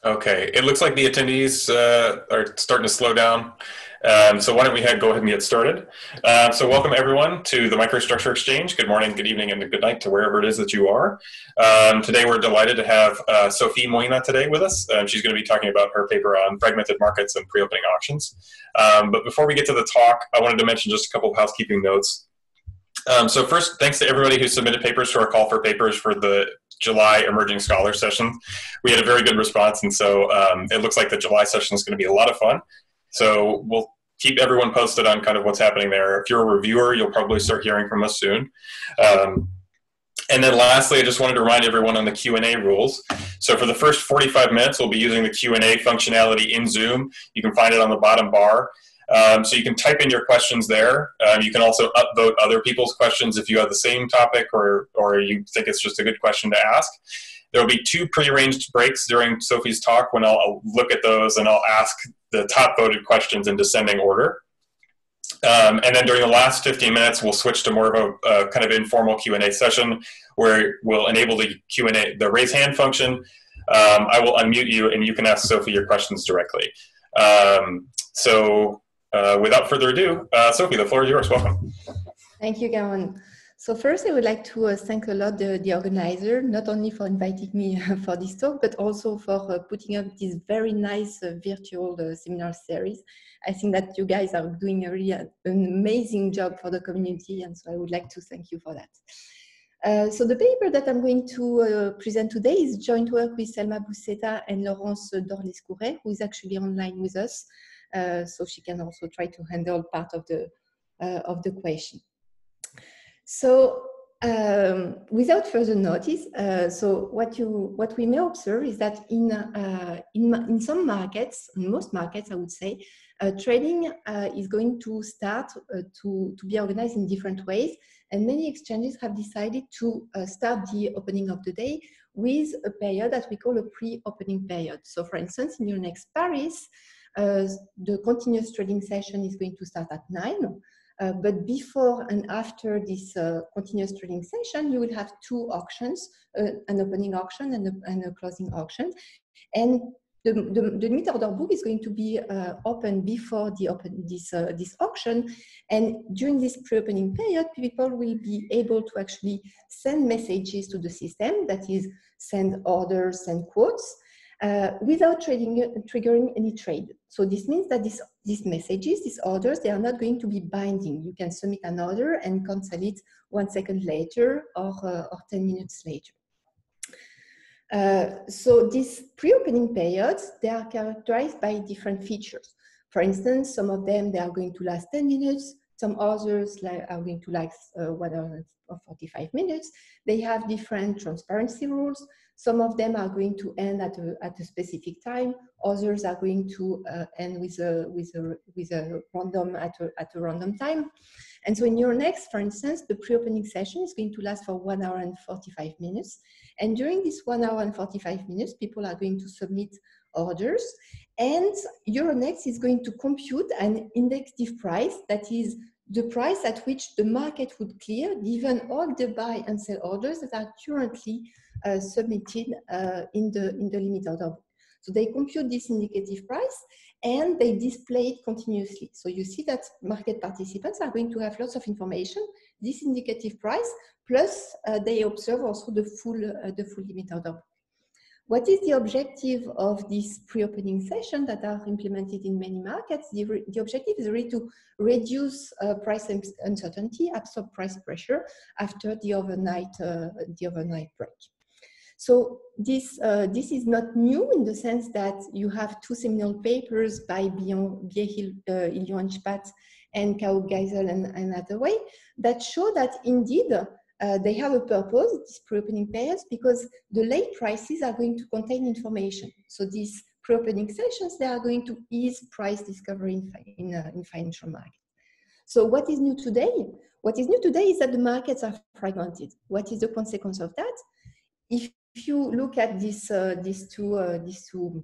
Okay, it looks like the attendees are starting to slow down. So why don't we go ahead and get started? So welcome everyone to the Microstructure Exchange. Good morning, good evening, and good night to wherever it is that you are. Today we're delighted to have Sophie Moina today with us. She's going to be talking about her paper on fragmented markets and pre-opening auctions. But before we get to the talk, I wanted to mention just a couple of housekeeping notes. So first, thanks to everybody who submitted papers to our call for papers for the July Emerging Scholar session. We had a very good response, and so it looks like the July session is going to be a lot of fun. So we'll keep everyone posted on kind of what's happening there. If you're a reviewer, you'll probably start hearing from us soon. And then lastly, I just wanted to remind everyone on the Q&A rules. So for the first 45 minutes, we'll be using the Q&A functionality in Zoom. You can find it on the bottom bar. So you can type in your questions there. You can also upvote other people's questions if you have the same topic or you think it's just a good question to ask. There will be 2 pre-arranged breaks during Sophie's talk when I'll look at those and I'll ask the top voted questions in descending order. And then during the last 15 minutes, we'll switch to more of a kind of informal Q&A session where we'll enable the Q&A, the raise hand function. I will unmute you and you can ask Sophie your questions directly. Without further ado, Sophie, the floor is yours. Welcome. Thank you, Gavin. So first, I would like to thank a lot the organizer, not only for inviting me for this talk, but also for putting up this very nice virtual seminar series. I think that you guys are doing a really an amazing job for the community, and so I would like to thank you for that. So the paper that I'm going to present today is joint work with Selma Bousseta and Laurence Dorlescouret, who is actually online with us. So she can also try to handle part of the question. So without further notice, so what we may observe is that in some markets, in most markets, I would say, trading is going to start to be organized in different ways, and many exchanges have decided to start the opening of the day with a period that we call a pre-opening period. So, for instance, in Euronext Paris, the continuous trading session is going to start at 9. But before and after this continuous trading session, you will have 2 auctions, an opening auction and a closing auction. And the limit order book is going to be open before this auction. And during this pre-opening period, people will be able to actually send messages to the system, that is, send orders and quotes, without triggering any trade. So this means that these messages, these orders, they are not going to be binding. You can submit an order and cancel it 1 second later or 10 minutes later. So these pre-opening periods, they are characterized by different features. For instance, some of them, they are going to last 10 minutes. Some others are going to last 1 hour or 45 minutes. They have different transparency rules. Some of them are going to end at a specific time. Others are going to end with a random at a random time. And so in Euronext, for instance, the pre-opening session is going to last for 1 hour and 45 minutes. And during this 1 hour and 45 minutes, people are going to submit orders. And Euronext is going to compute an indicative price, that is the price at which the market would clear given all the buy and sell orders that are currently submitted in the limit order book. So they compute this indicative price and they display it continuously. So you see that market participants are going to have lots of information, this indicative price, plus they observe also the full limit order book. What is the objective of this pre-opening session that are implemented in many markets? The objective is really to reduce price uncertainty, absorb price pressure after the overnight break. So this is not new in the sense that you have 2 seminal papers by Illion-Spatz and Kao Geisel and Hathaway that show that indeed they have a purpose, these pre-opening periods, because the late prices are going to contain information. So these pre-opening sessions, they are going to ease price discovery in financial markets. So what is new today? What is new today is that the markets are fragmented. What is the consequence of that? If you look at these two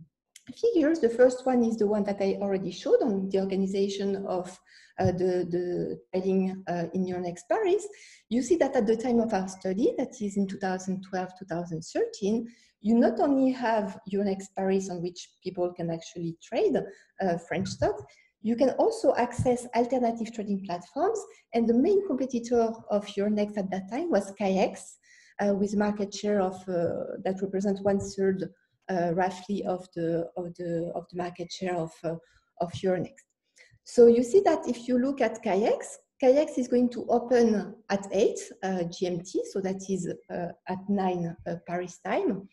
figures. The first one is the one that I already showed on the organization of the trading in Euronext Paris. You see that at the time of our study, that is in 2012-2013, you not only have Euronext Paris on which people can actually trade French stocks, you can also access alternative trading platforms. And the main competitor of Euronext at that time was KAYEX, with market share of that represents 1/3 roughly of the market share of Euronext. So you see that if you look at KAYEX is going to open at 8 GMT, so that is at 9 Paris time.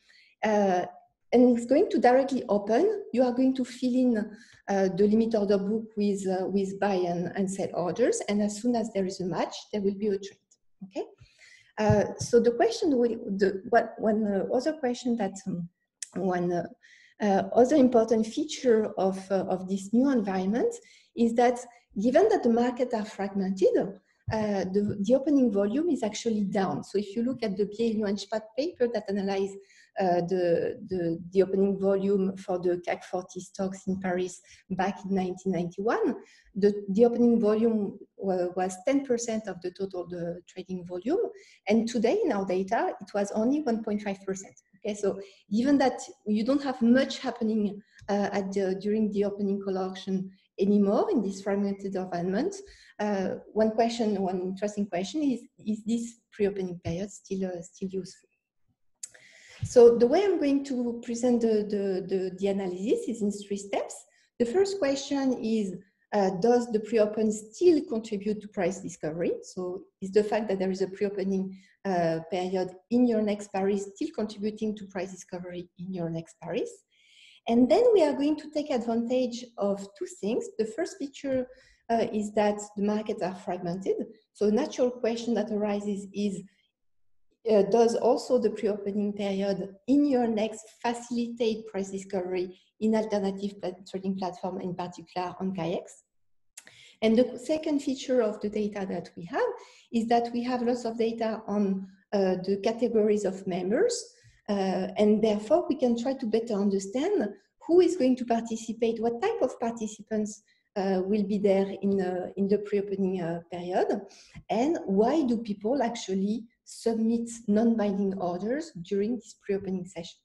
And it's going to directly open. You are going to fill in the limit order book with buy and sell orders. And as soon as there is a match, there will be a trade. Okay. So the question, one other question that one other important feature of this new environment is that given that the markets are fragmented, the opening volume is actually down. So if you look at the Biel-Yuan-Spat paper that analyzed the opening volume for the CAC 40 stocks in Paris back in 1991, the opening volume was 10% of the total trading volume. And today in our data, it was only 1.5%. Okay, so given that you don't have much happening during the opening call auction anymore in this fragmented environment, one interesting question is this pre-opening period still useful? So the way I'm going to present the analysis is in 3 steps. The first question is, does the pre-open still contribute to price discovery? So is the fact that there is a pre-opening period in Euronext Paris still contributing to price discovery in Euronext Paris? And then we are going to take advantage of 2 things. The first feature is that the markets are fragmented. So a natural question that arises is, does also the pre-opening period in Euronext facilitate price discovery in alternative trading platform, in particular on KAYEX? And the second feature of the data that we have is that we have lots of data on the categories of members, and therefore we can try to better understand who is going to participate, what type of participants will be there in the pre-opening period, and why do people actually submit non-binding orders during this pre-opening session.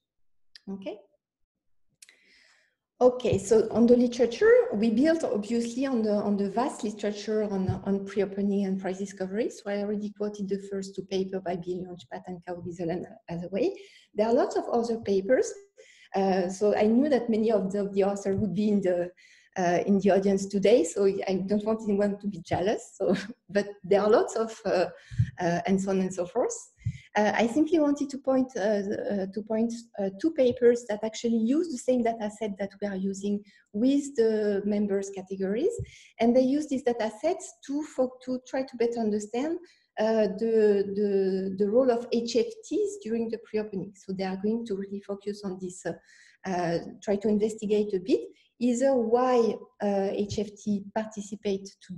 Okay, so on the literature, we built obviously on the vast literature on pre-opening and price discovery. So I already quoted the first 2 papers by Biel-Yuan-Spat and Kao Gisela as a way. There are lots of other papers. So I knew that many of the authors would be in the audience today, so I don't want anyone to be jealous. So, but there are lots of and so on and so forth. I simply wanted to point 2 papers that actually use the same data set that we are using with the members categories, and they use these data sets to try to better understand the role of HFTs during the pre-opening. So they are going to really focus on this, try to investigate a bit either why HFT participate to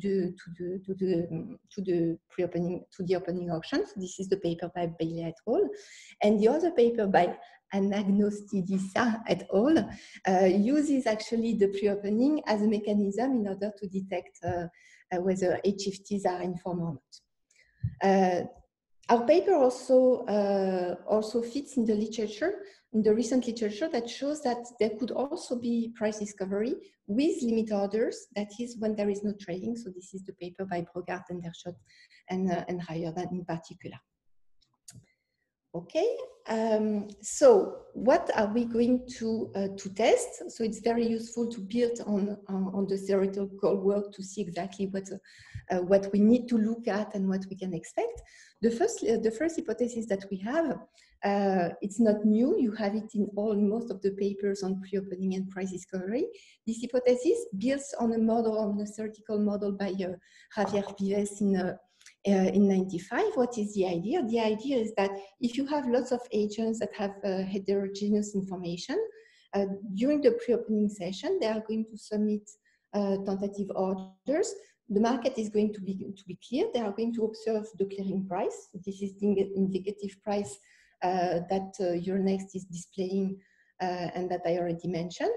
the pre-opening, to the opening auction. So this is the paper by Bailey et al. And the other paper by Anagnostidisa et al. Uses actually the pre-opening as a mechanism in order to detect whether HFTs are informed or not. Our paper also fits in the literature, in the recent literature, that shows that there could also be price discovery with limit orders, that is when there is no trading. So this is the paper by Brogard, Dershot, and Ryerdan in particular. Okay, so what are we going to test? So it's very useful to build on the theoretical work to see exactly what we need to look at and what we can expect. The first hypothesis that we have, it's not new. You have it in most of the papers on pre-opening and price discovery. This hypothesis builds on a model, on a theoretical model by Javier Vives in 95. What is the idea? The idea is that if you have lots of agents that have heterogeneous information, during the pre-opening session, they are going to submit tentative orders. The market is going to be clear. They are going to observe the clearing price. This is the indicative price that Euronext is displaying and that I already mentioned.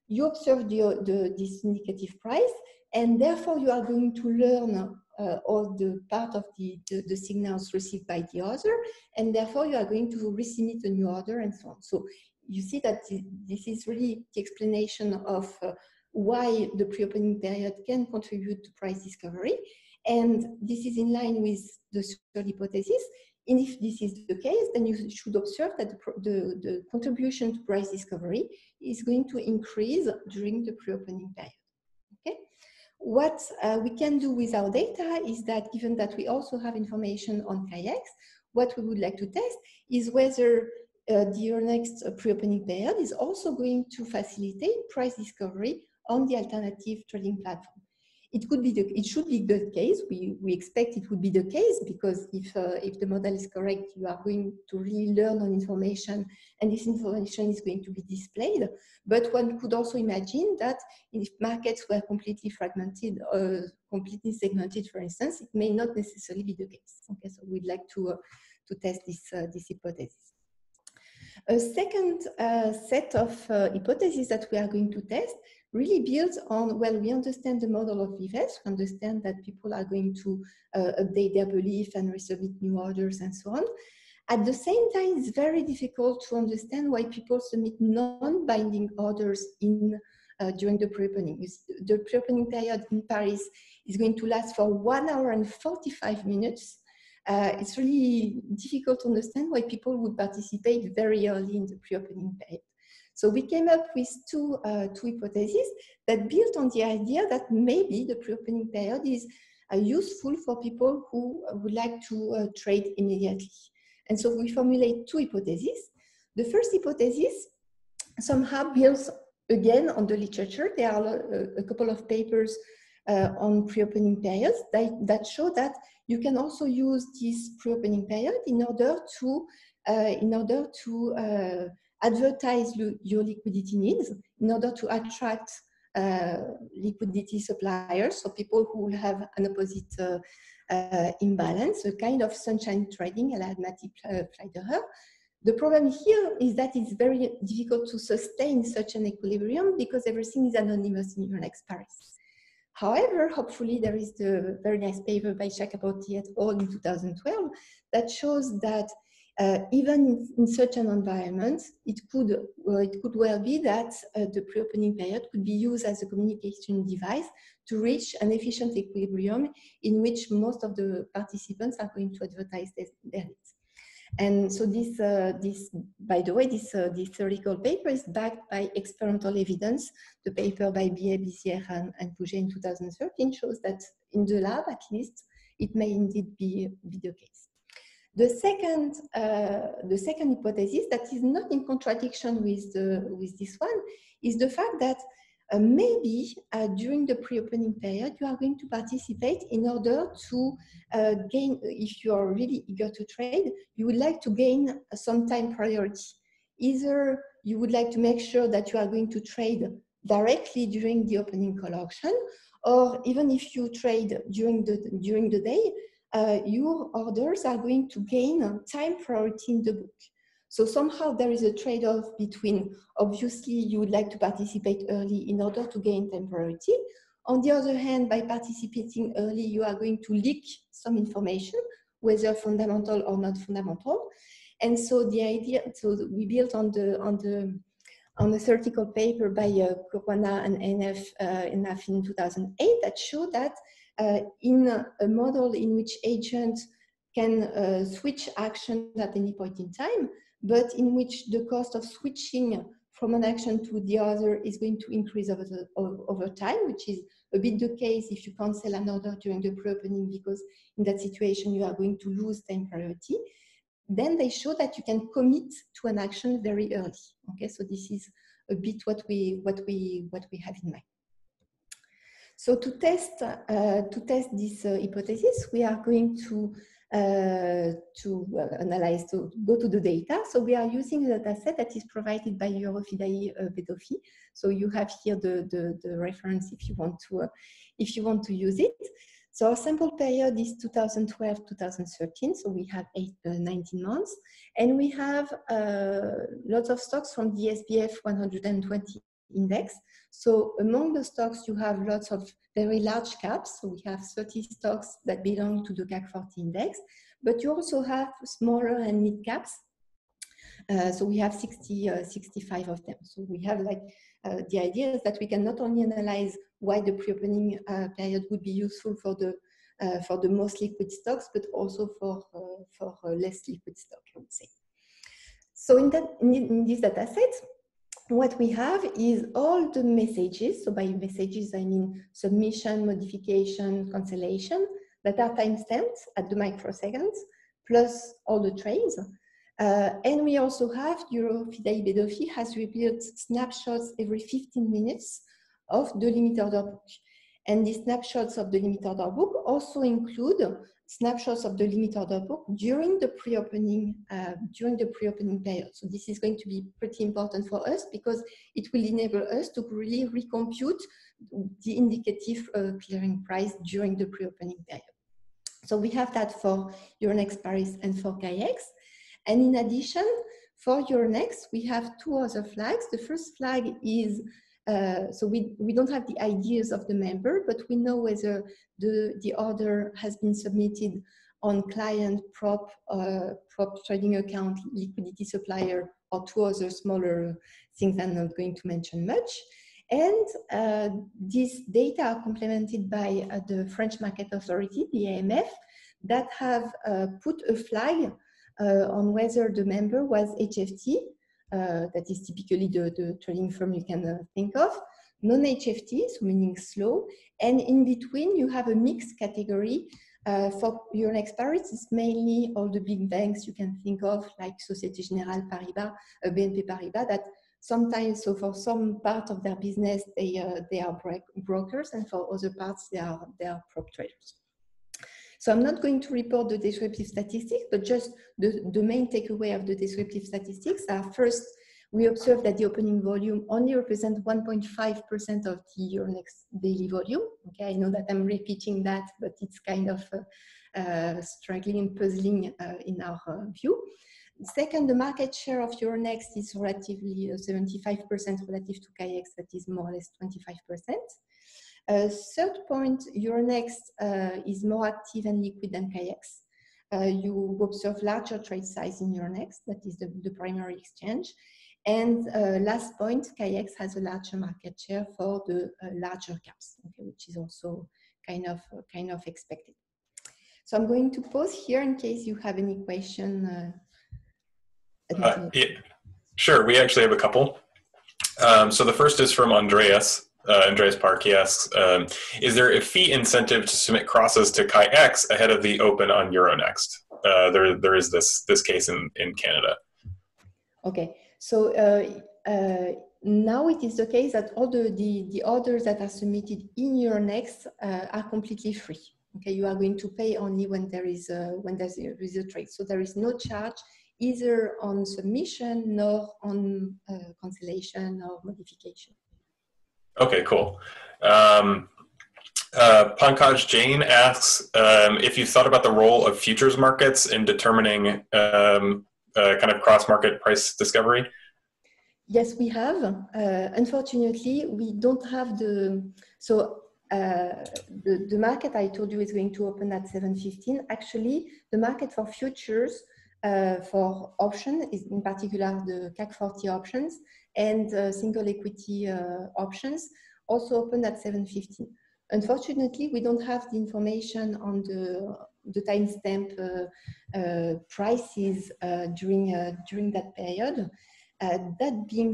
you observe this indicative price, and therefore you are going to learn all the part of the signals received by the order, and therefore you are going to resubmit a new order and so on. So you see that this is really the explanation of why the pre-opening period can contribute to price discovery. And this is in line with the third hypothesis. And if this is the case, then you should observe that the contribution to price discovery is going to increase during the pre-opening period. Okay? What we can do with our data is that, given that we also have information on Chi-X, what we would like to test is whether the next pre-opening period is also going to facilitate price discovery on the alternative trading platform. It should be the case. We expect it would be the case, because if the model is correct, you are going to really learn on information, and this information is going to be displayed. But one could also imagine that if markets were completely fragmented or completely segmented, for instance, it may not necessarily be the case. Okay, so we'd like to test this hypothesis. A second set of hypotheses that we are going to test really builds on, well, we understand the model of Vives, we understand that people are going to update their belief and resubmit new orders and so on. At the same time, it's very difficult to understand why people submit non-binding orders during the pre-opening. The pre-opening period in Paris is going to last for 1 hour and 45 minutes. It's really difficult to understand why people would participate very early in the pre-opening period. So we came up with two hypotheses that built on the idea that maybe the pre-opening period is useful for people who would like to trade immediately. And so we formulate two hypotheses. The first hypothesis somehow builds again on the literature. There are a couple of papers on pre-opening periods that show that you can also use this pre-opening period in order to advertise your liquidity needs, in order to attract liquidity suppliers, so people who will have an opposite imbalance, a kind of sunshine trading, a la Matip-Pfleiderer. The problem here is that it's very difficult to sustain such an equilibrium because everything is anonymous in Euronext Paris. However, hopefully there is the very nice paper by Chakraborty et al. In 2012 that shows that even in such an environment, it could well be that the pre-opening period could be used as a communication device to reach an efficient equilibrium in which most of the participants are going to advertise their needs. And so this theoretical paper is backed by experimental evidence. The paper by Billet, Bissière, and Pouget in 2013 shows that in the lab, at least, it may indeed be the case. The second hypothesis that is not in contradiction with this one is the fact that maybe during the pre-opening period, you are going to participate in order to gain, if you are really eager to trade, you would like to gain some time priority. Either you would like to make sure that you are going to trade directly during the opening call auction, or even if you trade during the day, your orders are going to gain time priority in the book. So somehow there is a trade-off between, obviously, you would like to participate early in order to gain time priority. On the other hand, by participating early, you are going to leak some information, whether fundamental or not fundamental. And so the idea, so we built on the theoretical paper by Caruana and NF in 2008 that showed that in a model in which agents can switch action at any point in time, but in which the cost of switching from an action to the other is going to increase over time, which is a bit the case if you cancel an order during the pre-opening, because in that situation you are going to lose time priority. Then they show that you can commit to an action very early. Okay, so this is a bit what we have in mind. So to test this hypothesis, we are going to analyze, to go to the data. So we are using the data set that is provided by Eurofidae Bedofi. So you have here the reference if you want to use it. So our sample period is 2012-2013. So we have 19 months, and we have lots of stocks from the SBF 120 index. So among the stocks, you have lots of very large caps. So we have 30 stocks that belong to the CAC 40 index, but you also have smaller and mid caps. So we have 65 of them. So we have the idea is that we can not only analyze why the pre-opening period would be useful for the most liquid stocks, but also for less liquid stock, I would say. So in this data set, what we have is all the messages. So by messages, I mean submission, modification, cancellation, that are timestamped at the microseconds, plus all the trades. And we also have Eurofida Bedofi has revealed snapshots every 15 minutes of the limit order book. And these snapshots of the limit order book also include snapshots of the limit order book during the pre-opening period. So this is going to be pretty important for us because it will enable us to really recompute the indicative clearing price during the pre-opening period. So we have that for Euronext Paris and for KX. And in addition, for Euronext, we have two other flags. The first flag is, so we don't have the IDs of the member, but we know whether the order has been submitted on client, prop trading account, liquidity supplier, or two other smaller things I'm not going to mention much. And these data are complemented by the French Market Authority, the AMF, that have put a flag on whether the member was HFT, that is typically the trading firm you can think of, non-HFT, so meaning slow, and in between you have a mixed category. For Euronext Paris, it's mainly all the big banks you can think of, like Société Générale, Paribas, BNP Paribas, that sometimes, so for some part of their business, they are brokers, and for other parts, they are prop traders. So I'm not going to report the descriptive statistics, but just the main takeaway of the descriptive statistics are: first, we observe that the opening volume only represents 1.5% of the Euronext daily volume. Okay, I know that I'm repeating that, but it's kind of struggling and puzzling in our view. Second, the market share of Euronext is relatively 75% relative to KX, that is more or less 25%. Third point, Euronext is more active and liquid than KX. You observe larger trade size in Euronext, that is the primary exchange. And last point, KX has a larger market share for the larger caps, okay, which is also kind of expected. So I'm going to pause here in case you have any question. Yeah, sure, we actually have a couple. So the first is from Andreas Park. He asks, is there a fee incentive to submit crosses to KX ahead of the open on Euronext? There is this case in Canada. Okay, so now it is the case that all the orders that are submitted in Euronext are completely free. Okay, you are going to pay only when there is a trade. So there is no charge either on submission nor on cancellation or modification. Okay, cool. Pankaj Jain asks if you thought about the role of futures markets in determining kind of cross-market price discovery. Yes, we have. Unfortunately, we don't have the market I told you is going to open at 7:15. Actually, the market for futures for option is in particular the CAC 40 options and single equity options also open at 7:15. Unfortunately, we don't have the information on the timestamp prices during that period. That being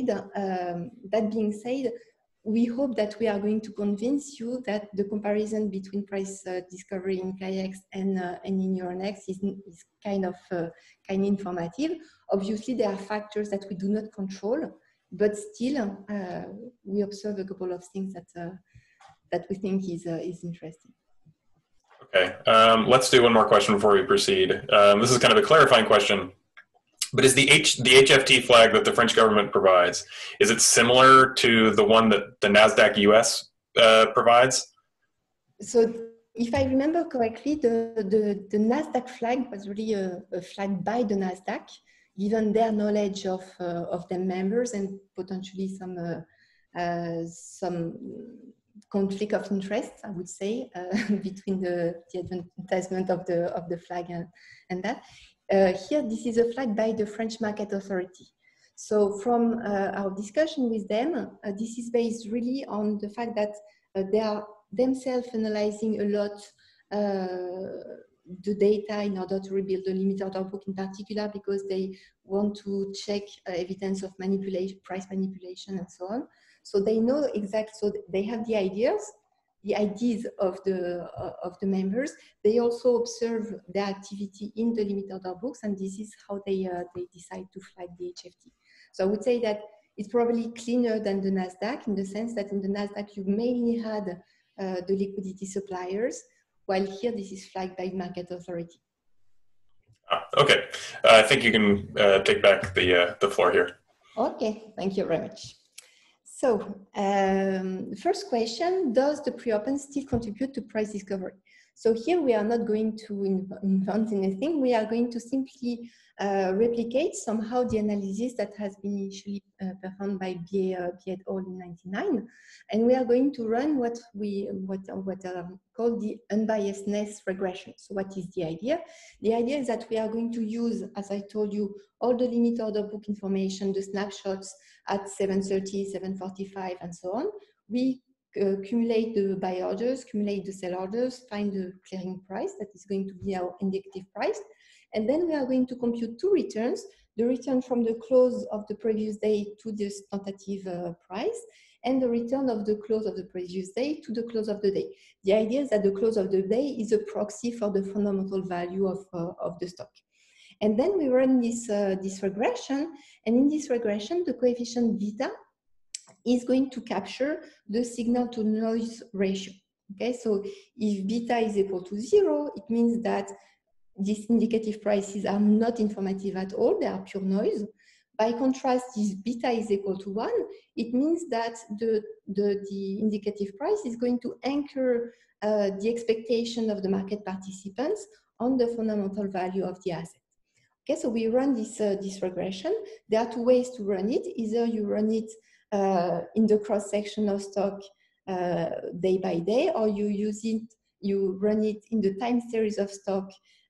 said, we hope that we are going to convince you that the comparison between price discovery in KX and in Euronext is kind of informative. Obviously, there are factors that we do not control, but still, we observe a couple of things that we think is interesting. Okay, let's do one more question before we proceed. This is kind of a clarifying question. But is the HFT flag that the French government provides, is it similar to the one that the NASDAQ US provides? So if I remember correctly, the NASDAQ flag was really a flag by the NASDAQ, given their knowledge of their members and potentially some some conflict of interest, I would say, between the advertisement of the flag and that. Here, this is a flag by the French Market Authority. So from our discussion with them, this is based really on the fact that they are themselves analyzing a lot the data in order to rebuild the limit order book in particular, because they want to check evidence of manipulation, price manipulation, and so on. So they know exactly, so they have the ideas of the members. They also observe the activity in the limit order books, and this is how they decide to flag the HFT. So I would say that it's probably cleaner than the NASDAQ, in the sense that in the NASDAQ you mainly had the liquidity suppliers, while here this is flagged by market authority. Okay, I think you can take back the floor here. Okay, thank you very much. So, first question, does the pre-open still contribute to price discovery? So here we are not going to invent anything. We are going to simply replicate somehow the analysis that has been initially performed by Biet et al. In 1999, and we are going to run what are called the unbiasedness regression. So what is the idea? The idea is that we are going to use, as I told you, all the limit order book information, the snapshots at 7:30, 7:45, and so on. We accumulate the buy orders, accumulate the sell orders, find the clearing price, that is going to be our indicative price. And then we are going to compute two returns, the return from the close of the previous day to this tentative price, and the return of the close of the previous day to the close of the day. The idea is that the close of the day is a proxy for the fundamental value of the stock. And then we run this regression, and in this regression, the coefficient beta is going to capture the signal to noise ratio. Okay, so if beta is equal to 0, it means that these indicative prices are not informative at all, they are pure noise. By contrast, if beta is equal to 1, it means that the indicative price is going to anchor the expectation of the market participants on the fundamental value of the asset. Okay, so we run this regression. There are two ways to run it. Either you run it in the cross-section of stock day by day, or you run it in the time series of stock,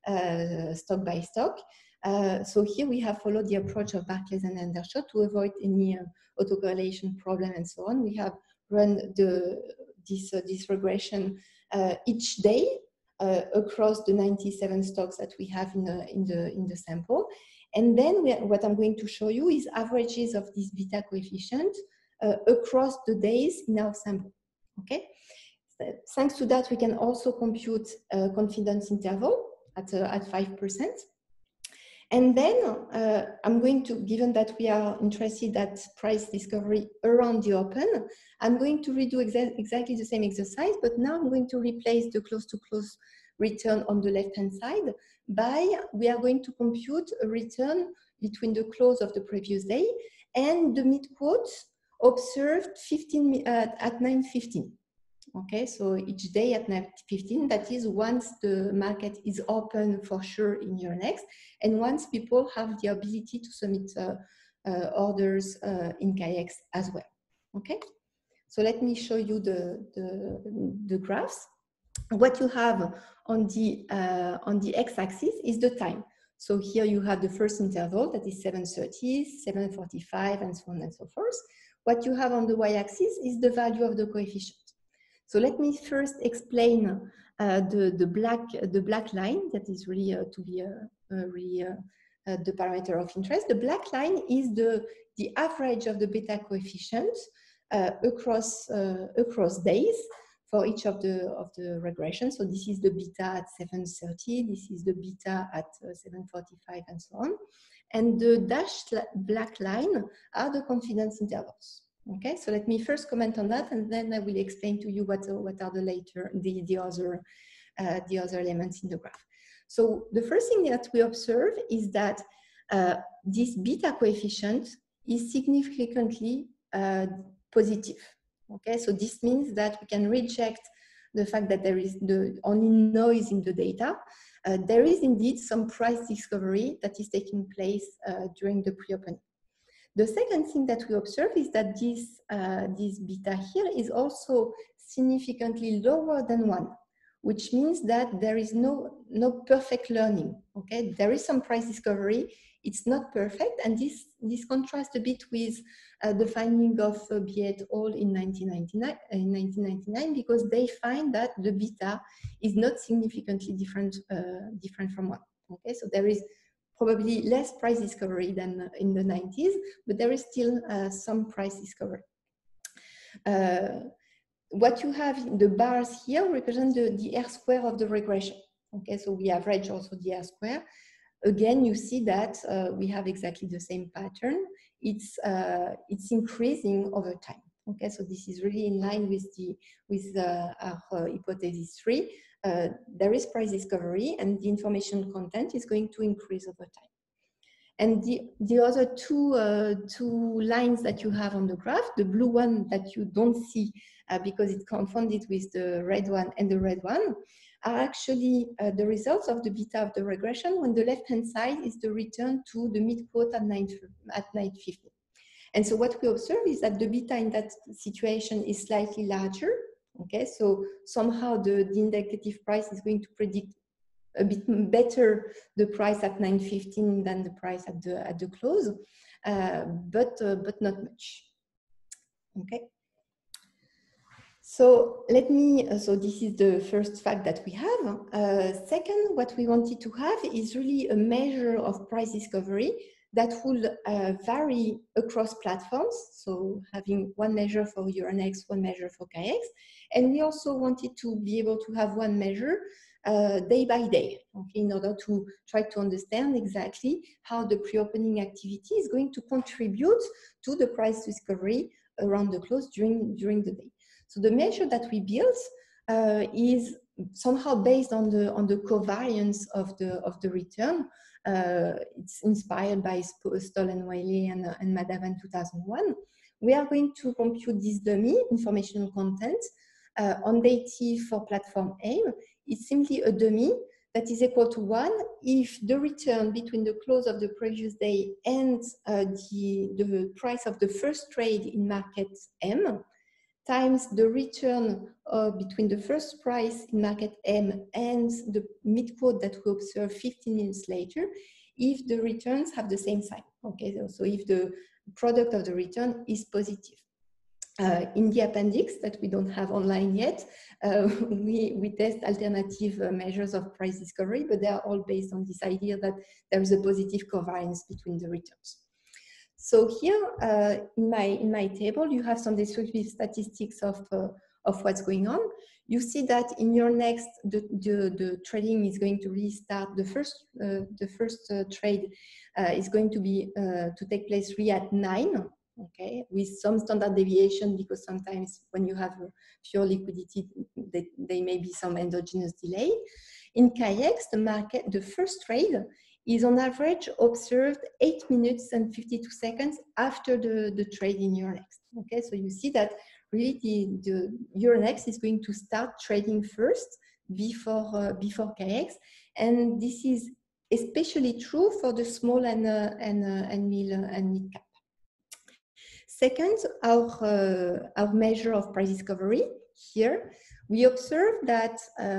stock by stock. So here we have followed the approach of Barclays and Hendershot to avoid any autocorrelation problem and so on. We have run this regression each day across the 97 stocks that we have in the sample. And then what I'm going to show you is averages of this beta coefficient across the days in our sample. Okay. Thanks to that, we can also compute confidence interval at 5%. And then I'm going to, given that we are interested at price discovery around the open, I'm going to redo exactly the same exercise, but now I'm going to replace the close-to-close return on the left-hand side we are going to compute a return between the close of the previous day and the mid-quote observed at 9:15. Okay, so each day at 9:15, that is once the market is open for sure in Euronext, and once people have the ability to submit orders in KX as well. Okay, so let me show you the graphs. What you have on the x-axis is the time. So here you have the first interval, that is 7:30, 7:45, and so on and so forth. What you have on the y-axis is the value of the coefficient. So let me first explain the black line that is really the parameter of interest. The black line is the average of the beta coefficient across days for each of the regressions. So this is the beta at 7:30, this is the beta at 7:45, and so on. And the dashed black line are the confidence intervals. Okay, so let me first comment on that, and then I will explain to you what are the other elements in the graph. So the first thing that we observe is that this beta coefficient is significantly positive. Okay, so this means that we can reject the fact that there is only noise in the data. There is indeed some price discovery that is taking place during the pre-opening. The second thing that we observe is that this beta here is also significantly lower than 1, which means that there is no perfect learning. Okay, there is some price discovery. It's not perfect, and this contrasts a bit with the finding of Biet et al. In 1999, because they find that the beta is not significantly different from 1. Okay, so there is probably less price discovery than in the 90s, but there is still some price discovery. What you have in the bars here represent the R square of the regression. Okay, so we average also the R square. Again, you see that we have exactly the same pattern. It's increasing over time. Okay, so this is really in line with our hypothesis 3. There is price discovery, and the information content is going to increase over time. And the other two lines that you have on the graph, the blue one that you don't see because it's confounded with the red one and the red one, are actually the results of the beta of the regression, when the left-hand side is the return to the mid-quote at 950. And so what we observe is that the beta in that situation is slightly larger. Okay, so somehow the indicative price is going to predict a bit better the price at 915 than the price at the close, but not much. Okay. So let me. So this is the first fact that we have. Second, what we wanted to have is really a measure of price discovery that will vary across platforms. So having one measure for Euronext, one measure for KX, and we also wanted to be able to have one measure day by day, okay, in order to try to understand exactly how the pre-opening activity is going to contribute to the price discovery around the close during the day. So the measure that we built is somehow based on the covariance of the return. It's inspired by Stoll and Wiley and Madhavan 2001. We are going to compute this dummy informational content on day T for platform AIM. It's simply a dummy that is equal to 1 if the return between the close of the previous day and the price of the first trade in market M times the return between the first price in market M and the mid-quote that we observe 15 minutes later, if the returns have the same sign. Okay, so if the product of the return is positive. In the appendix that we don't have online yet, we test alternative measures of price discovery, but they are all based on this idea that there is a positive covariance between the returns. So here in my table, you have some descriptive statistics of what's going on. You see that in Euronext, the trading is going to restart. The first trade is going to take place really at 9. Okay, with some standard deviation, because sometimes when you have pure liquidity, there may be some endogenous delay. In KX, the first trade is on average observed 8 minutes and 52 seconds after the trade in Euronext. Okay, so you see that really the Euronext is going to start trading first before KX, and this is especially true for the small and mid cap. Second, our measure of price discovery here, we observe that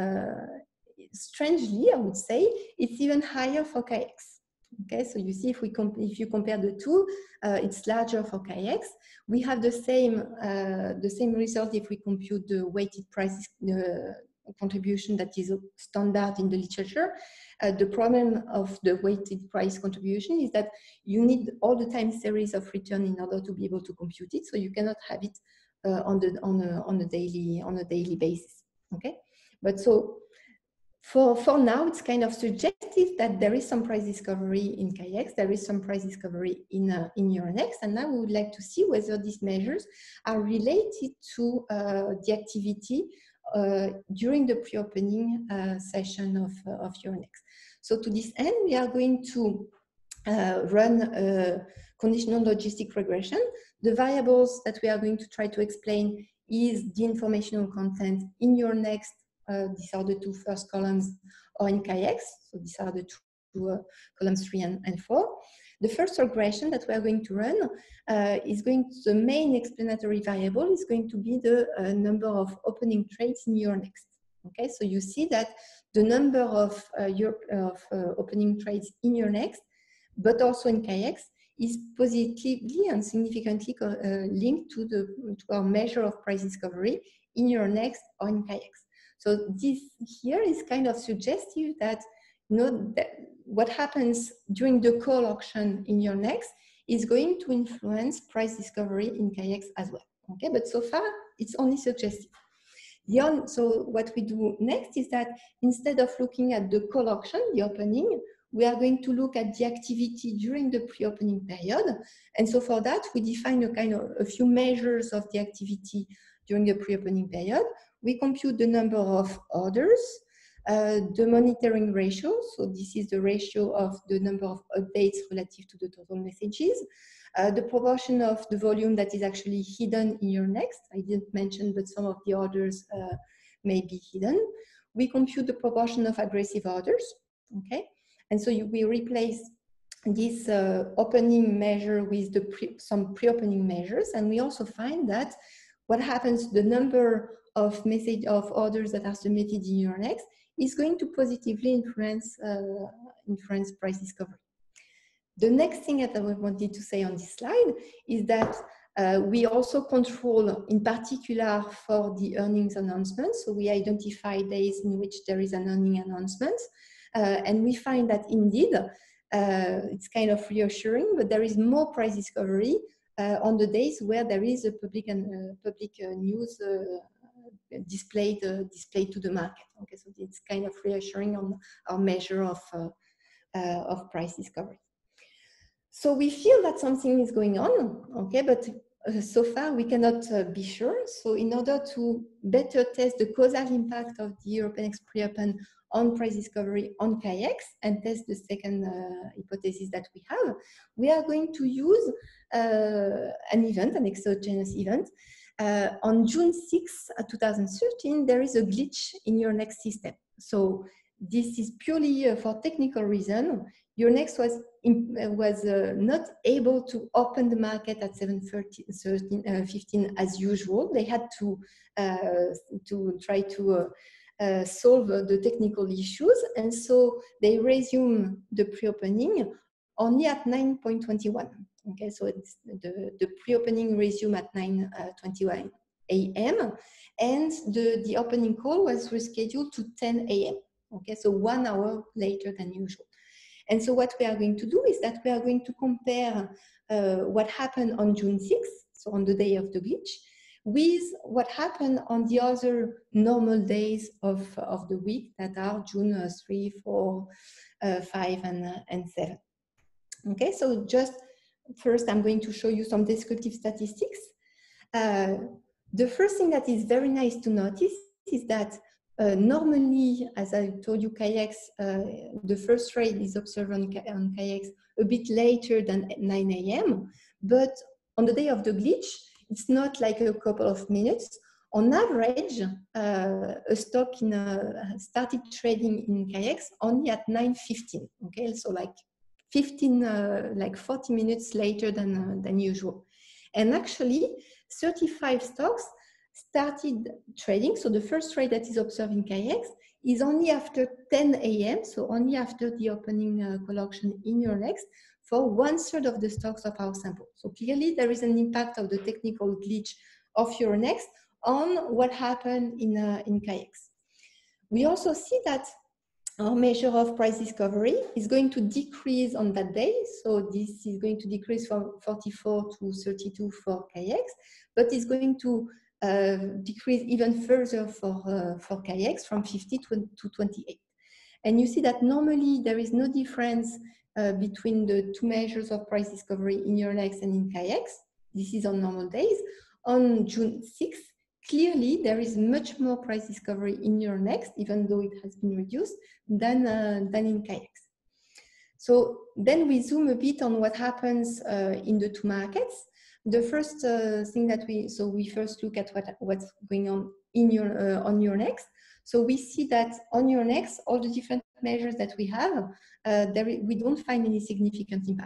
strangely, I would say, it's even higher for KX. Okay, so you see if you compare the two, it's larger for KX. We have the same result if we compute the weighted price contribution that is standard in the literature. The problem of the weighted price contribution is that you need all the time series of return in order to be able to compute it. So you cannot have it on a daily basis. Okay, but so for now, it's kind of suggestive that there is some price discovery in KX, there is some price discovery in Euronext, and now we would like to see whether these measures are related to the activity during the pre-opening session of Euronext. So to this end, we are going to run a conditional logistic regression. The variables that we are going to try to explain is the informational content in Euronext. These are the two first columns, or in KX. So these are the two columns 3 and 4. the first regression that we are going to run the main explanatory variable is going to be the number of opening trades in Euronext. Okay, so you see that the number of opening trades in Euronext, but also in KX, is positively and significantly linked to our measure of price discovery in Euronext or in KX. So this here is kind of suggestive that, that what happens during the call auction in Euronext is going to influence price discovery in KX as well. Okay, but so far it's only suggestive. So what we do next is that instead of looking at the call auction, the opening, we are going to look at the activity during the pre-opening period. And so for that, we define a few measures of the activity during the pre-opening period. We compute the number of orders, the monitoring ratio. So this is the ratio of the number of updates relative to the total messages, the proportion of the volume that is actually hidden in Euronext. I didn't mention, but some of the orders may be hidden. We compute the proportion of aggressive orders, okay? And so we replace this opening measure with some pre-opening measures. And we also find that what happens, the number of orders that are submitted in Euronext is going to positively influence price discovery. The next thing that I wanted to say on this slide is that we also control, in particular for the earnings announcements. So we identify days in which there is an earning announcement. And we find that indeed, it's kind of reassuring, but there is more price discovery on the days where there is a public news displayed to the market. Okay, so it's kind of reassuring on our measure of price discovery. So we feel that something is going on, okay, but so far we cannot be sure. So in order to better test the causal impact of the European pre-open on price discovery on KX and test the second hypothesis that we have, we are going to use an exogenous event. On June 6, 2013, there is a glitch in Euronext system. So this is purely for technical reason. Euronext was not able to open the market at 7:15 as usual. They had to try to solve the technical issues, and so they resume the pre-opening only at 9:21. Okay, so it's the pre-opening resume at 9:21 a.m. and the opening call was rescheduled to 10 a.m. Okay, so 1 hour later than usual. And so what we are going to do is that we are going to compare what happened on June 6th, so on the day of the glitch, with what happened on the other normal days of the week that are June 3, 4, 5, and 7. Okay, so just first I'm going to show you some descriptive statistics. The first thing that is very nice to notice is that normally, as I told you, KX, the first trade is observed on KX a bit later than 9 a.m. But on the day of the glitch, it's not like a couple of minutes. On average, a stock started trading in KX only at 9:15. Okay, so like 40 minutes later than usual. And actually, 35 stocks started trading. So the first trade that is observed in KX is only after 10 a.m. So only after the opening call auction in Euronext for 1/3 of the stocks of our sample. So clearly there is an impact of the technical glitch of Euronext on what happened in KX. We also see that our measure of price discovery is going to decrease on that day. So this is going to decrease from 44 to 32 for KX, but it's going to decrease even further for KX from 50 to 28. And you see that normally there is no difference between the two measures of price discovery in Euronext and in KX. This is on normal days. On June 6th, clearly there is much more price discovery in Euronext, even though it has been reduced, than in KX. So then we zoom a bit on what happens in the two markets. The first thing that we first look at what's going on on Euronext. So we see that on Euronext, all the different measures that we have, we don't find any significant impact.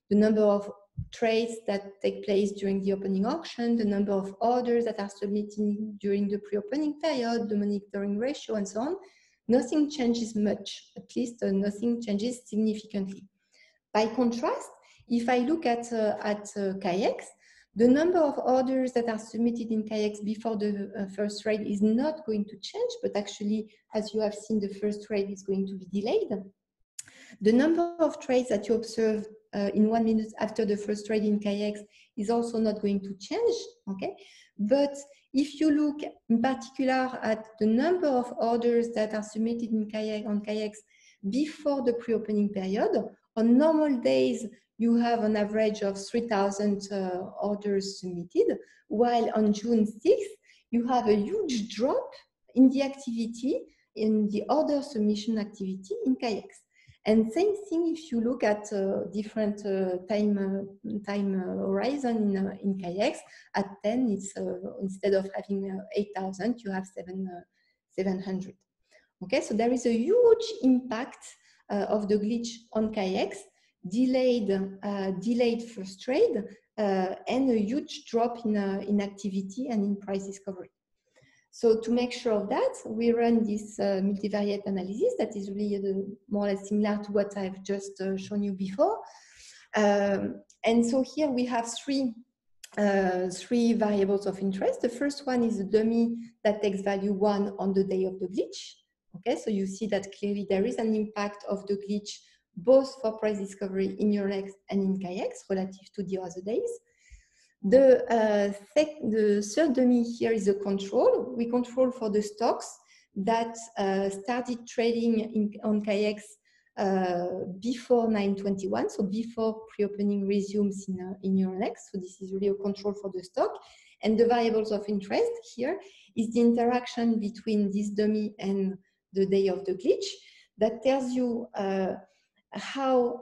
the number of trades that take place during the opening auction, the number of orders that are submitted during the pre-opening period, the monitoring ratio, and so on. Nothing changes much, at least nothing changes significantly. By contrast, if I look at KAYEX, the number of orders that are submitted in KAYEX before the first trade is not going to change, but actually, as you have seen, the first trade is going to be delayed. The number of trades that you observe in 1 minute after the first trade in KAYEX is also not going to change, okay? But if you look in particular at the number of orders that are submitted in KAYEX before the pre-opening period, on normal days, you have an average of 3,000 orders submitted, while on June 6th, you have a huge drop in the activity, in the order submission activity in KAYEX. And same thing if you look at different time horizon in KAYEX. At 10, it's instead of having 8,000, you have 700. Okay, so there is a huge impact of the glitch on KAYEX, delayed first trade, and a huge drop in activity and in price discovery. So to make sure of that, we run this multivariate analysis that is really more or less similar to what I've just shown you before. And so here we have three variables of interest. The first one is a dummy that takes value 1 on the day of the glitch. Okay, so you see that clearly there is an impact of the glitch both for price discovery in Euronext and in KAYEX relative to the other days. The third dummy here is a control. We control for the stocks that started trading on KAYEX before 9/21, so before pre-opening resumes in Euronext. So this is really a control for the stock. And the variables of interest here is the interaction between this dummy and the day of the glitch that tells you how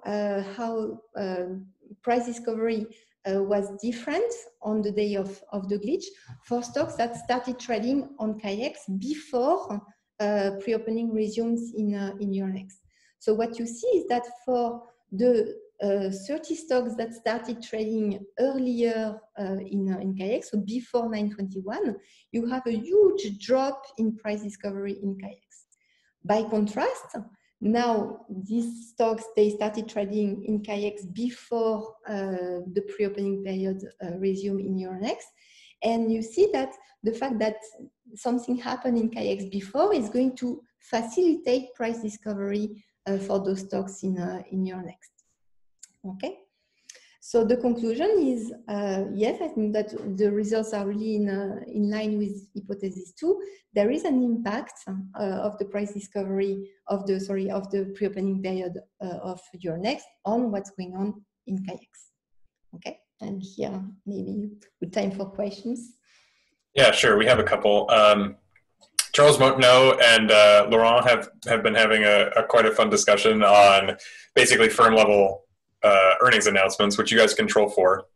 price discovery was different on the day of the glitch for stocks that started trading on KAYEX before pre-opening resumes in Euronext. So what you see is that for the 30 stocks that started trading earlier in KAYEX, so before 9/21, you have a huge drop in price discovery in KAYEX. By contrast, now these stocks, they started trading in KAYEX before the pre-opening period resume in Euronext. And you see that the fact that something happened in KAYEX before is going to facilitate price discovery for those stocks in Euronext. Okay. So the conclusion is, yes, I think that the results are really in line with hypothesis 2. There is an impact of the price discovery of the pre-opening period of Euronext on what's going on in KAYEX. Okay, and here maybe good time for questions. Yeah, sure. We have a couple. Charles Motenot and Laurent have been having quite a fun discussion on basically firm level earnings announcements, which you guys control for.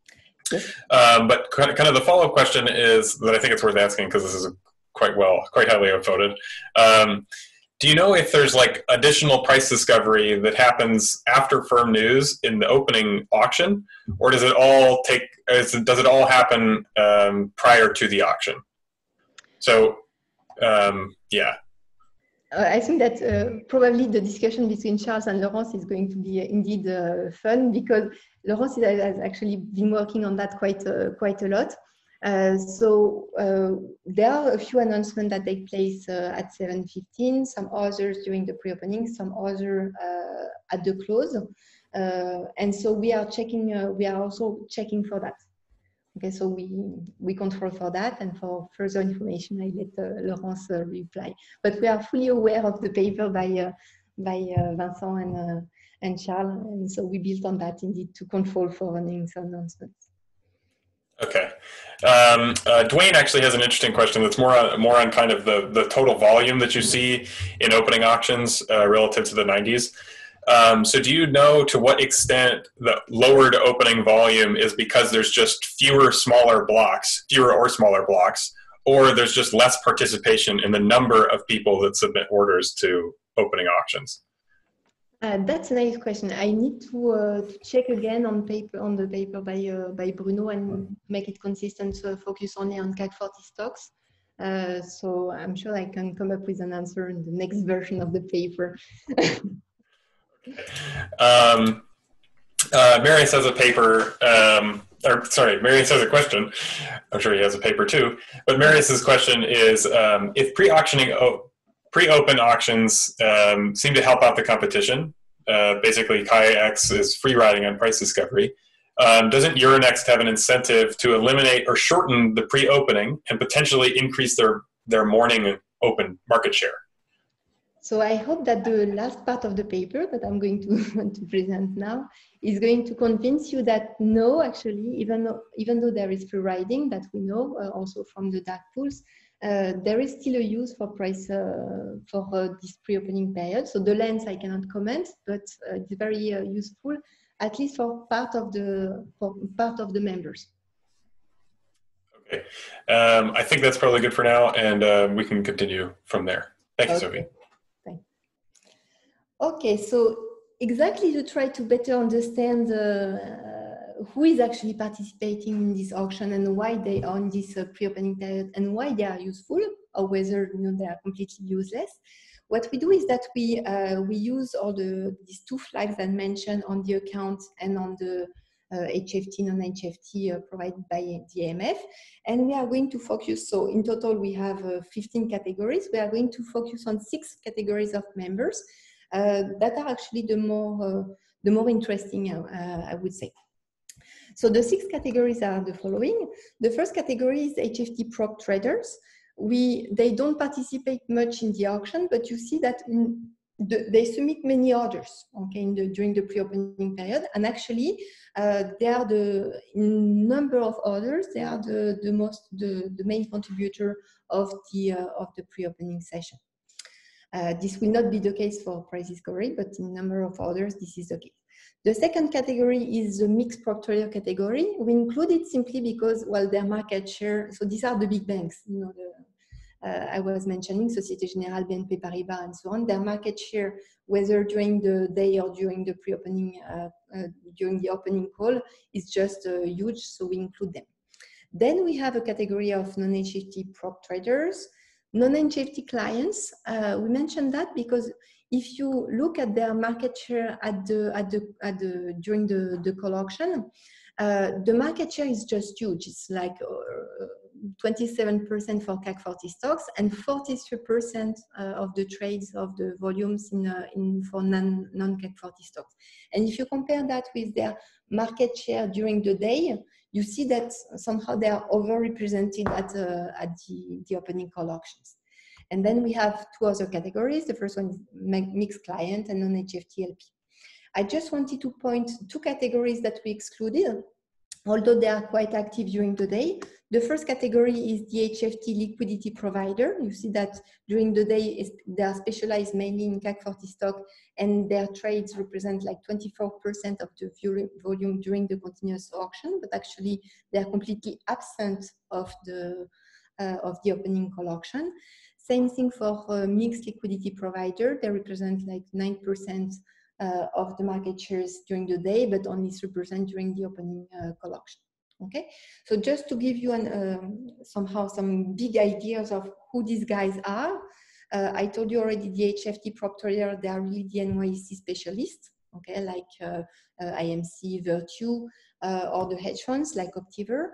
But kind of the follow-up question is that I think it's worth asking because this is quite highly voted. Do you know if there's like additional price discovery that happens after firm news in the opening auction, or does it all happen prior to the auction? So, yeah. I think that probably the discussion between Charles and Laurence is going to be indeed fun, because Laurence has actually been working on that quite a lot. So there are a few announcements that take place at 7:15, some others during the pre-opening, some other at the close. And so we are also checking for that. Okay, so we control for that, and for further information, I let Laurence reply. But we are fully aware of the paper by Vincent and Charles, and so we built on that indeed to control for earnings announcements. Okay, Dwayne actually has an interesting question that's more on kind of the total volume that you see in opening auctions relative to the 90s. So do you know to what extent the lowered opening volume is because there's just fewer or smaller blocks, or there's just less participation in the number of people that submit orders to opening auctions? That's a nice question. I need to check again on the paper by Bruno and make it consistent. Focus only on CAC 40 stocks. So I'm sure I can come up with an answer in the next version of the paper. Marius has a paper, Marius has a question. I'm sure he has a paper too. But Marius's question is, if pre-open auctions seem to help out the competition, basically Chi-X is free riding on price discovery, doesn't Euronext have an incentive to eliminate or shorten the pre-opening and potentially increase their morning open market share? So I hope that the last part of the paper that I'm going to present now is going to convince you that no, actually, even though there is free riding that we know also from the dark pools, there is still a use for price for this pre-opening period. So the length I cannot comment, but it's very useful, at least for part of the members. Okay, I think that's probably good for now, and we can continue from there. Thank you, Sophie. Okay, so exactly to try to better understand who is actually participating in this auction and why they are in this pre-opening period and why they are useful or whether they are completely useless. What we do is that we use all these two flags I mentioned on the account and on the HFT, non-HFT provided by the AMF, and we are going to focus. So in total, we have 15 categories. We are going to focus on 6 categories of members. That are actually the more interesting, I would say. So the 6 categories are the following. The first category is HFT prop traders. They don't participate much in the auction, but you see that they submit many orders, okay, during the pre-opening period, and actually they are in number of orders. They are the main contributor of the pre-opening session. This will not be the case for price discovery, but in number of orders, this is the case. The second category is the mixed prop trader category. We include it simply because, well, their market share, so these are the big banks, I was mentioning, Société Générale, BNP Paribas, and so on. Their market share, whether during the day or during the pre-opening, during the opening call, is just huge, so we include them. Then we have a category of non-HFT prop traders. Non-HFT clients, we mentioned that because if you look at their market share during the call auction, the market share is just huge. It's like 27% for CAC 40 stocks and 43% of the trades of the volumes for non-CAC 40 stocks. And if you compare that with their market share during the day, you see that somehow they are overrepresented at the opening call auctions. And then we have 2 other categories. The first one is mixed client and non-HFT LP. I just wanted to point 2 categories that we excluded, although they are quite active during the day. The first category is the HFT liquidity provider. You see that during the day, they are specialized mainly in CAC 40 stock, and their trades represent like 24% of the volume during the continuous auction, but actually they are completely absent of the opening call auction. Same thing for mixed liquidity provider. They represent like 9% of the market shares during the day, but only 3% during the opening call auction. Okay, so just to give you somehow some big ideas of who these guys are, I told you already the HFT prop trader, they are really the NYSE specialists, okay, like IMC, Virtu, or the hedge funds like Optiver.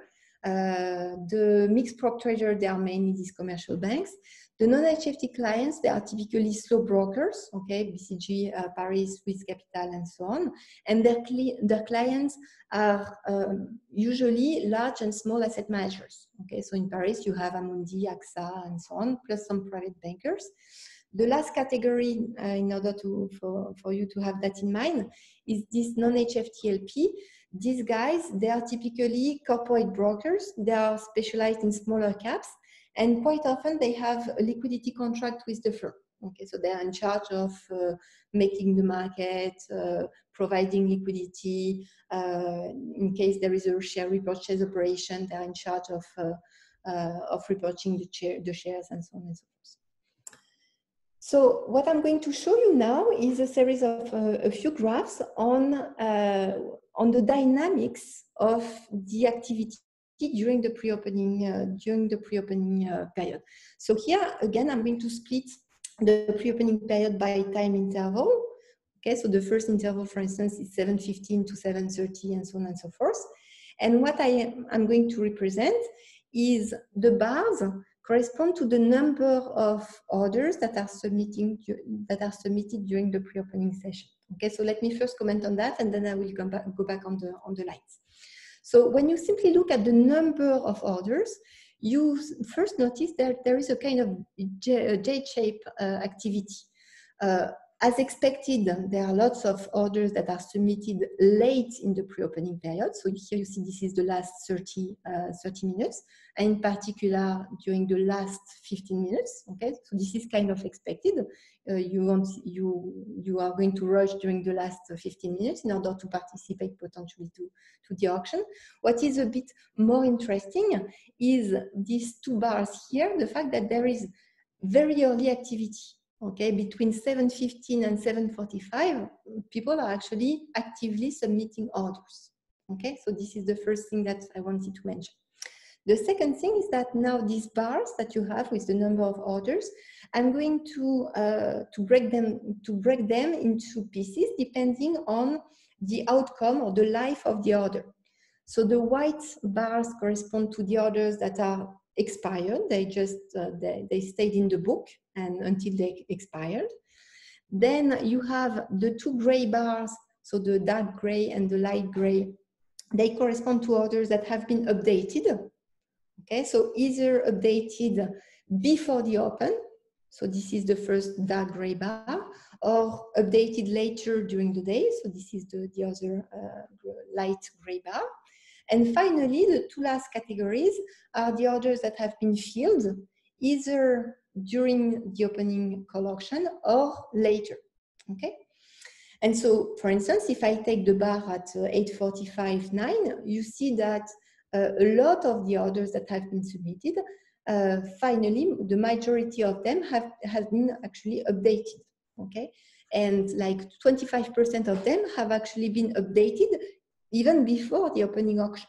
The mixed prop trader, they are mainly these commercial banks. The non-HFT clients, they are typically slow brokers, okay, BCG, Paris, Swiss Capital, and so on. And their clients are usually large and small asset managers. Okay, so in Paris, you have Amundi, AXA, and so on, plus some private bankers. The last category, in order for you to have that in mind, is this non-HFT LP. These guys, they are typically corporate brokers. They are specialized in smaller caps. And quite often they have a liquidity contract with the firm. Okay, so they are in charge of making the market, providing liquidity. In case there is a share repurchase operation, they are in charge of repurchasing the shares and so on and so forth. So what I'm going to show you now is a series of a few graphs on the dynamics of the activity during the pre-opening period. So here again, I'm going to split the pre-opening period by time interval. Okay, so the first interval, for instance, is 7:15 to 7:30, and so on and so forth. And what I'm going to represent is the bars correspond to the number of orders that are submitted during the pre-opening session. Okay, so let me first comment on that, and then I will go back on the lines. So when you simply look at the number of orders, you first notice that there is a kind of J-shaped activity. As expected, there are lots of orders that are submitted late in the pre-opening period. So here you see this is the last 30 minutes, and in particular during the last 15 minutes. Okay, so this is kind of expected. You are going to rush during the last 15 minutes in order to participate potentially to the auction. What is a bit more interesting is these two bars here, the fact that there is very early activity. Okay, between 7:15 and 7:45, people are actually actively submitting orders. Okay, so this is the first thing that I wanted to mention. The second thing is that now these bars that you have with the number of orders, I'm going to break them into pieces depending on the outcome or the life of the order. So the white bars correspond to the orders that are expired. They just they stayed in the book and until they expired. Then you have the two gray bars, so the dark gray and the light gray. They correspond to orders that have been updated. Okay, so either updated before the open, so this is the first dark gray bar, or updated later during the day, so this is the other light gray bar. And finally, the two last categories are the orders that have been filled either during the opening call auction or later. Okay. And so, for instance, if I take the bar at 8:45-9, you see that a lot of the orders that have been submitted, finally, the majority of them have been actually updated. Okay. And like 25% of them have actually been updated even before the opening auction.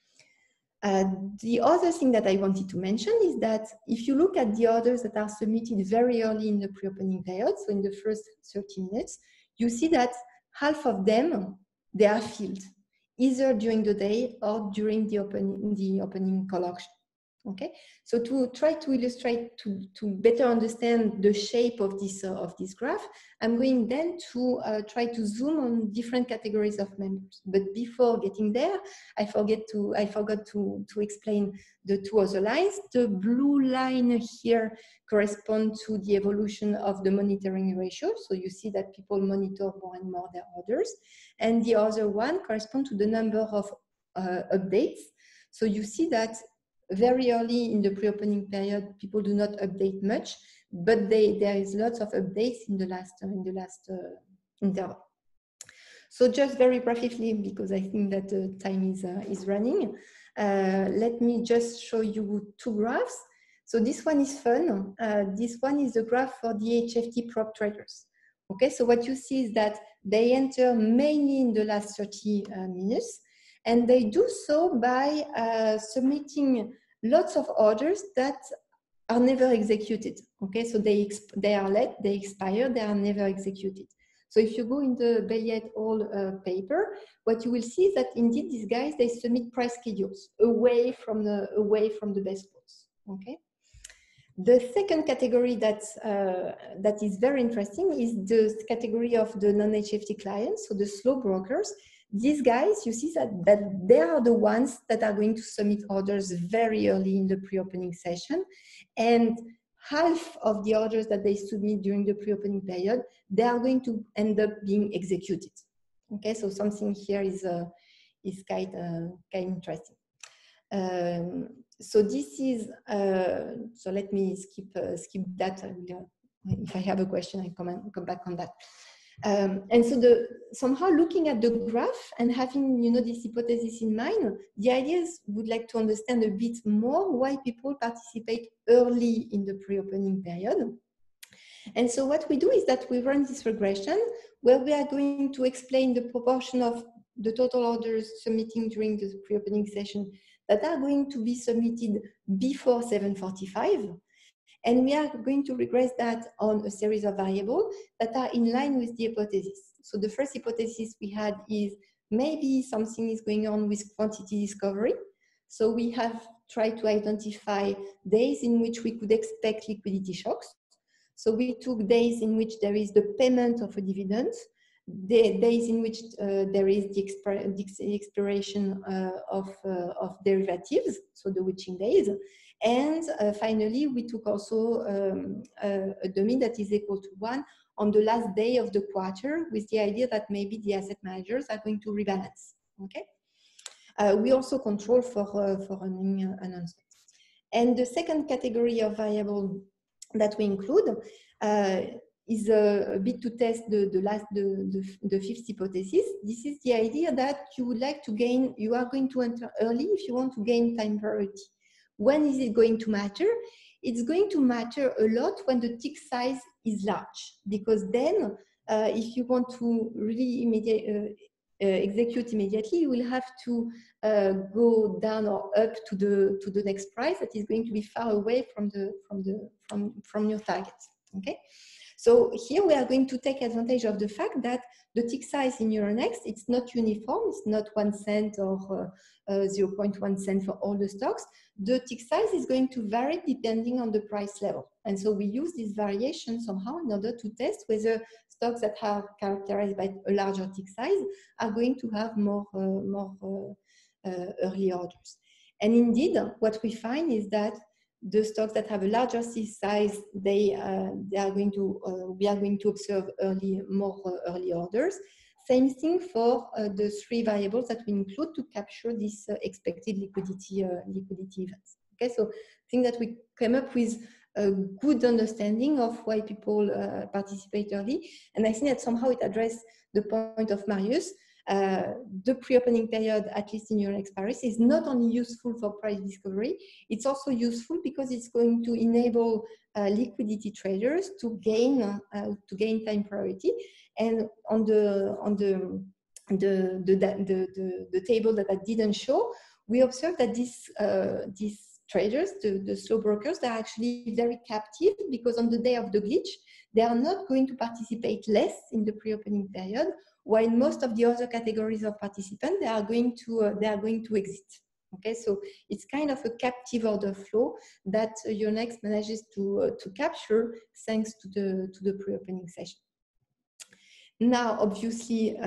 The other thing that I wanted to mention is that if you look at the orders that are submitted very early in the pre-opening period, so in the first 30 minutes, you see that half of them, they are filled, either during the day or during the opening call auction. Okay, so to try to illustrate, to better understand the shape of this graph, I'm going then to try to zoom on different categories of members. But before getting there, I forgot to explain the two other lines. The blue line here corresponds to the evolution of the monitoring ratio. So you see that people monitor more and more their orders. And the other one corresponds to the number of updates. So you see that very early in the pre-opening period, people do not update much, but there is lots of updates in the last interval. So just very briefly, because I think that the time is running, let me just show you two graphs. So this one is fun. This one is the graph for the HFT prop traders. Okay, so what you see is that they enter mainly in the last 30 minutes. And they do so by submitting lots of orders that are never executed. Okay, so they are late, they expire, they are never executed. So if you go in the Bailey et al. Paper, what you will see is that indeed these guys, they submit price schedules away from the best quotes. Okay. The second category that is very interesting is the category of the non-HFT clients, so the slow brokers. These guys, you see that they are the ones that are going to submit orders very early in the pre-opening session, and half of the orders that they submit during the pre-opening period, they are going to end up being executed. Okay, so something here is kind interesting. So this is so let me skip that. If I have a question, I come back on that. And so somehow looking at the graph and having this hypothesis in mind, the idea is would like to understand a bit more why people participate early in the pre-opening period. And so what we do is that we run this regression where we are going to explain the proportion of the total orders submitting during the pre-opening session that are going to be submitted before 7:45. And we are going to regress that on a series of variables that are in line with the hypothesis. So the first hypothesis we had is maybe something is going on with quantity discovery. So we have tried to identify days in which we could expect liquidity shocks. So we took days in which there is the payment of a dividend, the days in which there is the expiration of derivatives, so the witching days. And finally, we took also a dummy that is equal to 1 on the last day of the quarter, with the idea that maybe the asset managers are going to rebalance. Okay. We also control for running announcements. And the second category of variable that we include is a bit to test the fifth hypothesis. This is the idea that you would like to gain, you are going to enter early if you want to gain time priority. When is it going to matter? It's going to matter a lot when the tick size is large, because then if you want to really execute immediately, you will have to go down or up to the next price that is going to be far away from your target. Okay. So here we are going to take advantage of the fact that the tick size in Euronext, it's not uniform, it's not 1 cent or 0.1 cent for all the stocks. The tick size is going to vary depending on the price level. And so we use this variation somehow in order to test whether stocks that are characterized by a larger tick size are going to have more early orders. And indeed, what we find is that the stocks that have a larger size, we are going to observe more early orders. Same thing for the 3 variables that we include to capture this expected liquidity events. Okay, so I think that we came up with a good understanding of why people participate early, and I think that somehow it addressed the point of Marius. The pre-opening period, at least in Euronext Paris, is not only useful for price discovery, it's also useful because it's going to enable liquidity traders to gain time priority. And on the table that I didn't show, we observed that these traders, the slow brokers, they're actually very captive, because on the day of the glitch, they are not going to participate less in the pre-opening period, while most of the other categories of participants, they are going to exit. Okay, so it's kind of a captive order flow that Euronext manages to capture thanks to the pre-opening session. Now, obviously,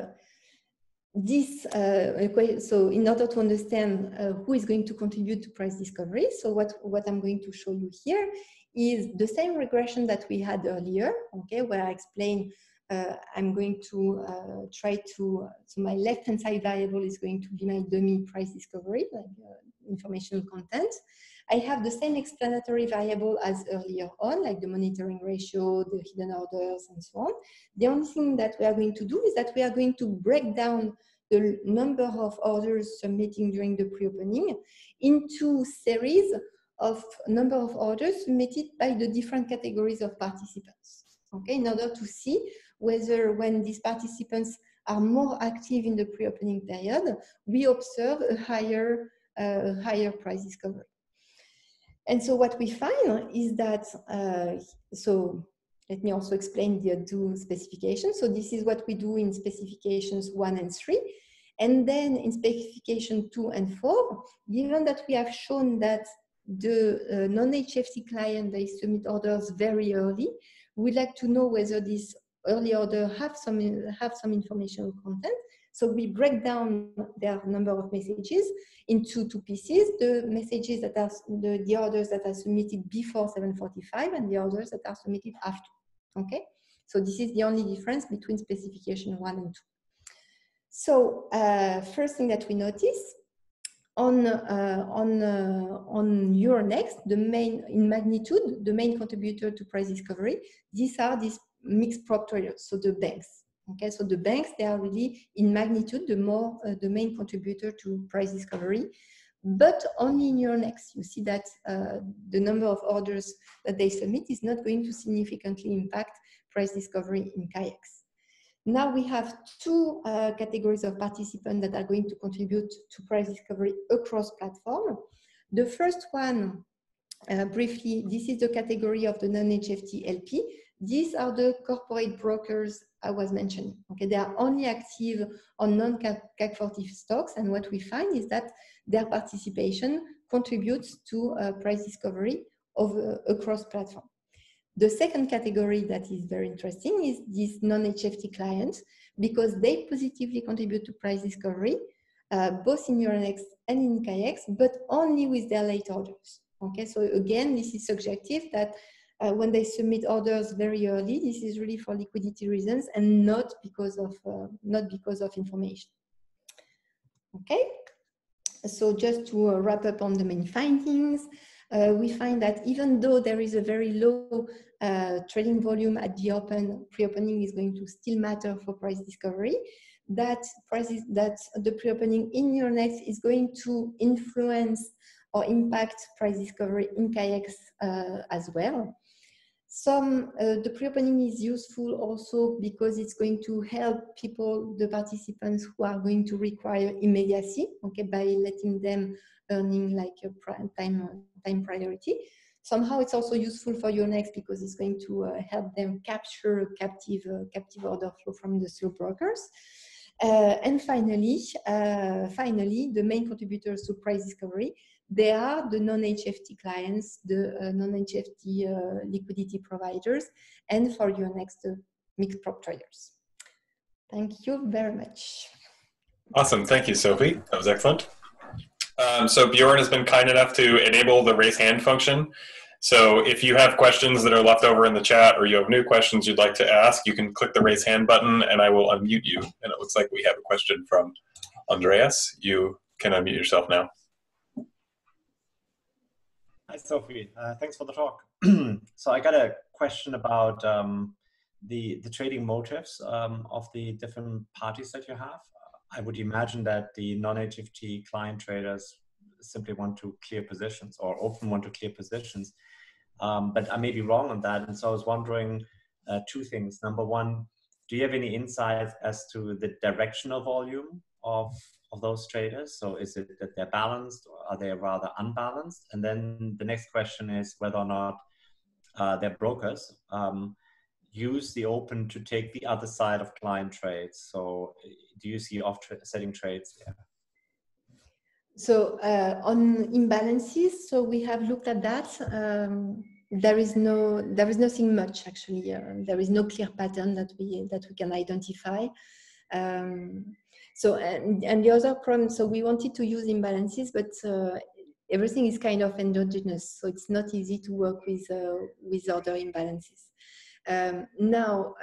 so in order to understand who is going to contribute to price discovery, so what I'm going to show you here is the same regression that we had earlier, okay, where I explain I'm going to try to, so my left-hand side variable is going to be my dummy price discovery, like informational content. I have the same explanatory variable as earlier on, like the monitoring ratio, the hidden orders, and so on. The only thing that we are going to do is that we are going to break down the number of orders submitting during the pre-opening into series of number of orders submitted by the different categories of participants, okay, in order to see whether when these participants are more active in the pre-opening period, we observe a higher price discovery. And so what we find is that, so let me also explain the two specifications. So this is what we do in specifications 1 and 3. And then in specification 2 and 4, given that we have shown that the non-HFT client, they submit orders very early, we'd like to know whether this early order have some informational content. So we break down their number of messages into 2 pieces: the messages that are the orders that are submitted before 7:45 and the orders that are submitted after. Okay, so this is the only difference between specification 1 and 2. So first thing that we notice on Euronext, in magnitude, the main contributor to price discovery, these are these mixed prop traders, so the banks. Okay, so the banks, they are really in magnitude the main contributor to price discovery, but only in Euronext. You see that the number of orders that they submit is not going to significantly impact price discovery in KAYAX. Now we have two categories of participants that are going to contribute to price discovery across platform. The first one, briefly, this is the category of the non-HFT LP. These are the corporate brokers I was mentioning. Okay, they are only active on non-CAC 40 stocks, and what we find is that their participation contributes to price discovery across platform. The second category that is very interesting is these non-HFT clients, because they positively contribute to price discovery, both in Euronext and in KAYAX, but only with their late orders. Okay, so again, this is subjective, that when they submit orders very early, this is really for liquidity reasons and not because of information. Okay, so just to wrap up on the main findings, we find that even though there is a very low trading volume at the open, pre-opening is going to still matter for price discovery. That the pre-opening in Euronext is going to influence or impact price discovery in KAYAX as well. The pre-opening is useful also because it's going to help people, the participants who are going to require immediacy, okay, by letting them earning like a time priority. Somehow it's also useful for Euronext because it's going to help them capture captive order flow from the slow brokers. And finally, the main contributors to price discovery, they are the non-HFT clients, the non-HFT liquidity providers, and for Euronext, the mixed prop traders. Thank you very much. Awesome. Thank you, Sophie. That was excellent. So Bjorn has been kind enough to enable the raise hand function. So if you have questions that are left over in the chat or you have new questions you'd like to ask, you can click the raise hand button and I will unmute you. And it looks like we have a question from Andreas. You can unmute yourself now. Hi, Sophie. Thanks for the talk. So I got a question about the trading motives of the different parties that you have. I would imagine that the non-HFT client traders simply want to clear positions or often want to clear positions. But I may be wrong on that. And so I was wondering two things. Number one, do you have any insights as to the directional volume of those traders? So is it that they're balanced or are they rather unbalanced? And then the next question is whether or not their brokers use the open to take the other side of client trades. So do you see offsetting trades there? So on imbalances, so we have looked at that. There is nothing much actually. There is no clear pattern that we can identify. So and the other problem. So we wanted to use imbalances, but everything is kind of endogenous. So it's not easy to work with other imbalances. Now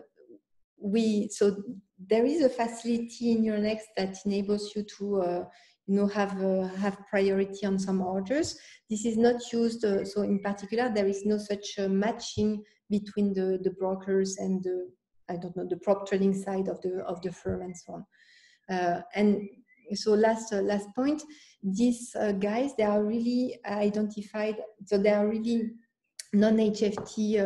so there is a facility in Euronext that enables you to have priority on some orders. This is not used. So in particular, there is no such matching between the brokers and the prop trading side of the firm and so on. And so last point, these guys, they are really identified. So they are really non-HFT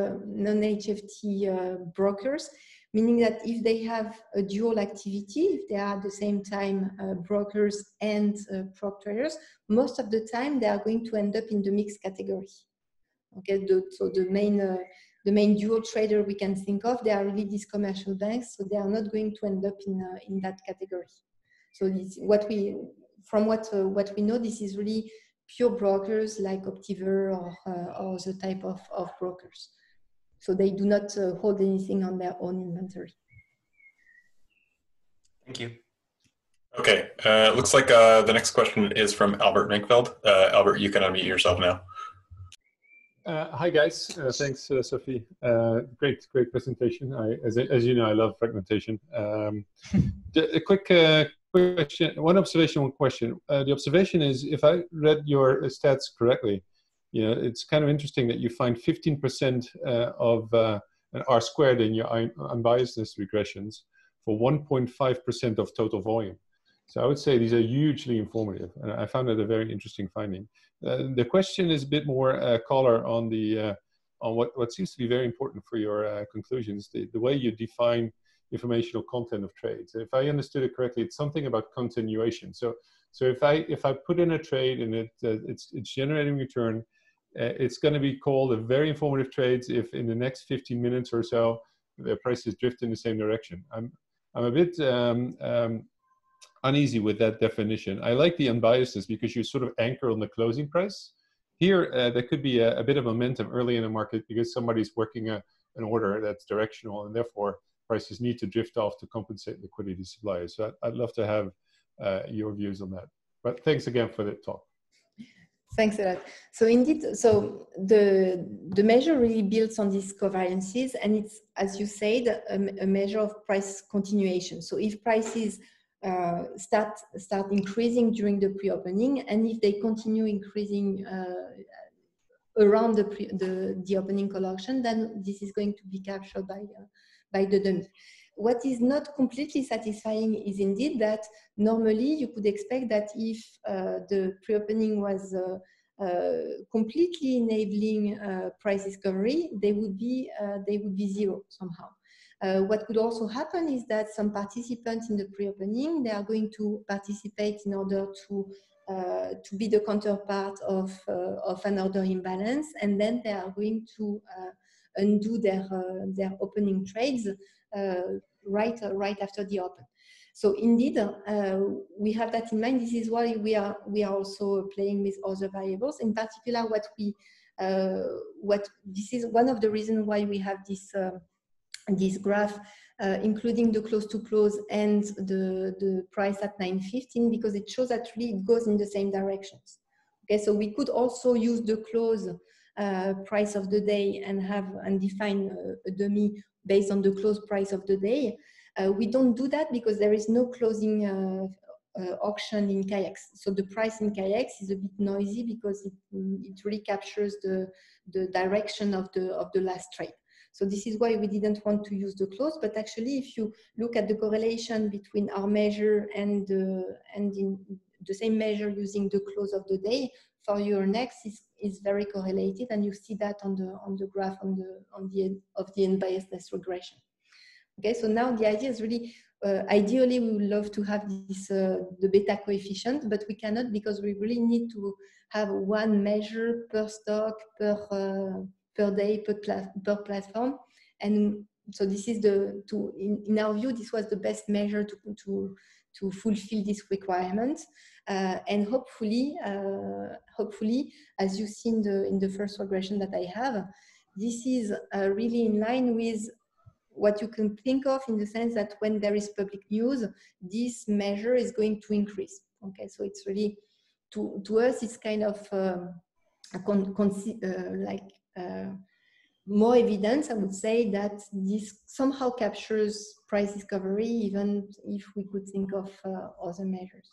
brokers, meaning that if they have a dual activity, if they are at the same time brokers and prop traders, most of the time they are going to end up in the mixed category. Okay, so the main dual trader we can think of, they are really these commercial banks, so they are not going to end up in that category. So this, from what we know, this is really pure brokers like Optiver or the type of brokers. So they do not hold anything on their own inventory. Thank you. Okay, looks like the next question is from Albert Minkveld. Albert, you can unmute yourself now. Hi guys, thanks Sophie. Great presentation. As you know, I love fragmentation. A quick question, one observation, one question. The observation is, if I read your stats correctly, it's kind of interesting that you find 15% of an R squared in your unbiasedness regressions for 1.5% of total volume. So I would say these are hugely informative, and I found it a very interesting finding. The question is a bit more color on the on what seems to be very important for your conclusions, the way you define informational content of trades. If I understood it correctly, it's something about continuation. So if I put in a trade and it's generating return, it's going to be called a very informative trades if in the next 15 minutes or so the prices drift in the same direction. I'm a bit uneasy with that definition. I like the unbiasedness because you sort of anchor on the closing price. Here, there could be a bit of momentum early in the market because somebody's working an order that's directional, and therefore prices need to drift off to compensate liquidity suppliers. So I'd love to have your views on that. But thanks again for the talk. Thanks a lot. So indeed, so the measure really builds on these covariances, and it's, as you said, a measure of price continuation. So if prices start increasing during the pre-opening, and if they continue increasing around the opening call auction, then this is going to be captured by the dummy. What is not completely satisfying is indeed that normally you could expect that if the pre-opening was completely enabling price discovery, they would be zero somehow. What could also happen is that some participants in the pre-opening, they are going to participate in order to be the counterpart of an order imbalance, and then they are going to undo their opening trades right after the open. So indeed, we have that in mind. This is why we are also playing with other variables. In particular, this is one of the reasons why we have this graph, including the close to close and the price at 9.15, because it shows that really it goes in the same directions. Okay, so we could also use the close price of the day and define a dummy based on the close price of the day. We don't do that because there is no closing auction in KAIEX. So the price in KAIEX is a bit noisy because it really captures the direction of the last trade. So this is why we didn't want to use the close, but actually if you look at the correlation between our measure and in the same measure using the close of the day, for Euronext is very correlated, and you see that on the graph of the unbiasedness regression. Okay, so now the idea is really, ideally we would love to have this the beta coefficient, but we cannot because we really need to have one measure per stock, per day, per platform. And so this is in our view, this was the best measure to fulfill this requirement. And hopefully, as you see in the first regression that I have, this is really in line with what you can think of in the sense that when there is public news, this measure is going to increase. Okay, so it's really, to us, it's kind of more evidence, I would say, that this somehow captures price discovery, even if we could think of other measures.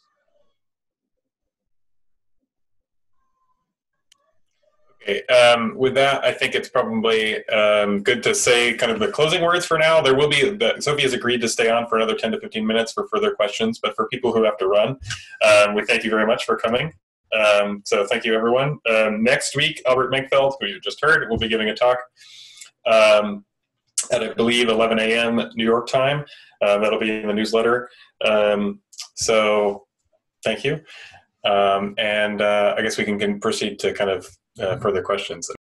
Okay, with that, I think it's probably good to say kind of the closing words for now. There will be, Sophie has agreed to stay on for another 10 to 15 minutes for further questions, but for people who have to run, we thank you very much for coming. So thank you, everyone. Next week, Albert Menkfeld, who you just heard, will be giving a talk at, I believe, 11 a.m. New York time. That'll be in the newsletter. So thank you. And I guess we can proceed to kind of further questions.